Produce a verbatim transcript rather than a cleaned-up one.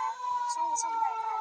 ช่วงนี้ชมรายการ